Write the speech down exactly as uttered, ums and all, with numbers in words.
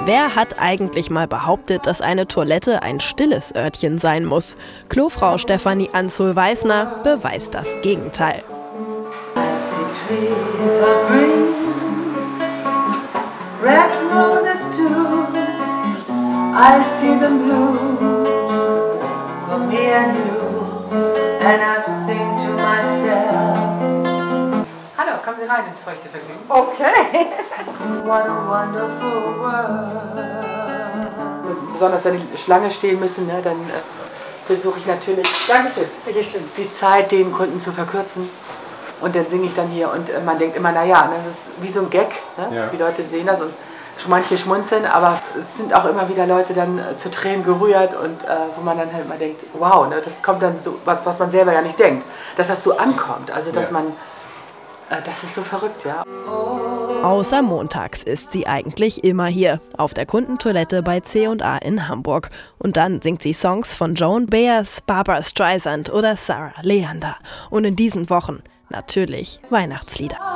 Wer hat eigentlich mal behauptet, dass eine Toilette ein stilles Örtchen sein muss? Klofrau Stefanie Anzul-Weisner beweist das Gegenteil. Hallo, kommen Sie rein ins feuchte Vergnügen. Okay. What a wonderful world. Also, besonders wenn die Schlange stehen müssen, ne, dann äh, versuche ich natürlich, Dankeschön, bitteschön, die Zeit den Kunden zu verkürzen. Und dann singe ich dann hier und äh, man denkt immer, naja, ne, das ist wie so ein Gag. Ne? Ja. Die Leute sehen das und manche schmunzeln, aber es sind auch immer wieder Leute dann äh, zu Tränen gerührt und äh, wo man dann halt mal denkt, wow, ne, das kommt dann so, was, was man selber ja nicht denkt, dass das so ankommt, also dass ja. man, äh, das ist so verrückt, ja. Außer montags ist sie eigentlich immer hier, auf der Kundentoilette bei C und A in Hamburg. Und dann singt sie Songs von Joan Baez, Barbra Streisand oder Sarah Leander. Und in diesen Wochen natürlich Weihnachtslieder.